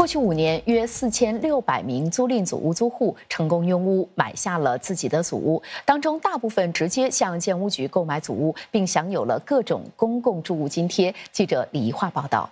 过去5年，约4600名租赁组屋租户成功拥屋，买下了自己的组屋，当中大部分直接向建屋局购买组屋，并享有了各种公共住屋津贴。记者李怡桦报道。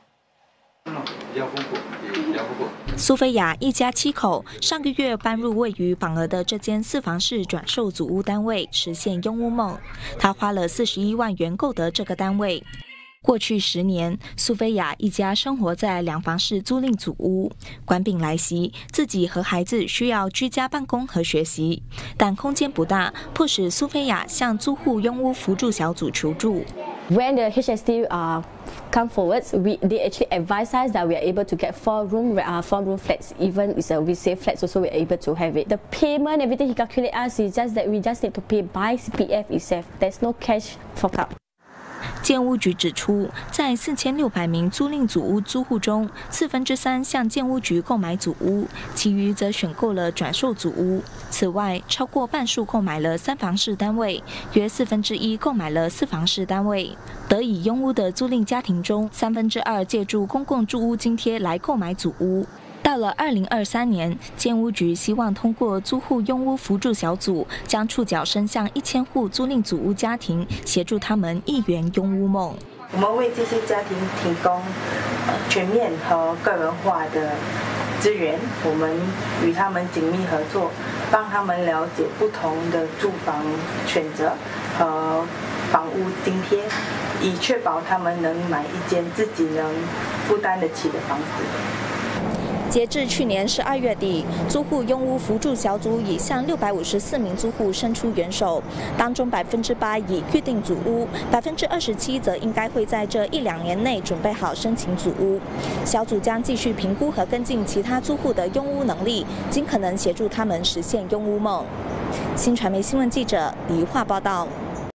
苏菲亚一家7口上个月搬入位于榜鹅的这间4房式转售组屋单位，实现拥屋梦。她花了41万元购得这个单位。过去10年，苏菲亚一家生活在2房式租赁组屋。官病来袭，自己和孩子需要居家办公和学习，但空间不大，迫使苏菲亚向租户拥屋扶助小组求助。 When the HST come forward, they actually advise us that we are able to get 4-room flats. Even it's a resale flats, also we are able to have it. The payment, everything he calculate us is just that we just need to pay by CPF itself. There's no cash fork out. 建屋局指出，在4600名租赁组屋租户中，3/4向建屋局购买组屋，其余则选购了转售组屋。此外，超过半数购买了3房式单位，约1/4购买了4房式单位。得以拥屋的租赁家庭中，2/3借助公共住屋津贴来购买组屋。到了2023年，建屋局希望通过租户拥屋扶助小组，将触角伸向1000户租赁组屋家庭，协助他们一圆拥屋梦。 我们为这些家庭提供全面和个人化的资源，我们与他们紧密合作，帮他们了解不同的住房选择和房屋津贴，以确保他们能买一间自己能负担得起的房子。 截至去年12月底，租户拥屋扶助小组已向654名租户伸出援手，当中8%已预定组屋，27%则应该会在这1-2年内准备好申请组屋。小组将继续评估和跟进其他租户的拥屋能力，尽可能协助他们实现拥屋梦。新传媒新闻记者李怡桦报道。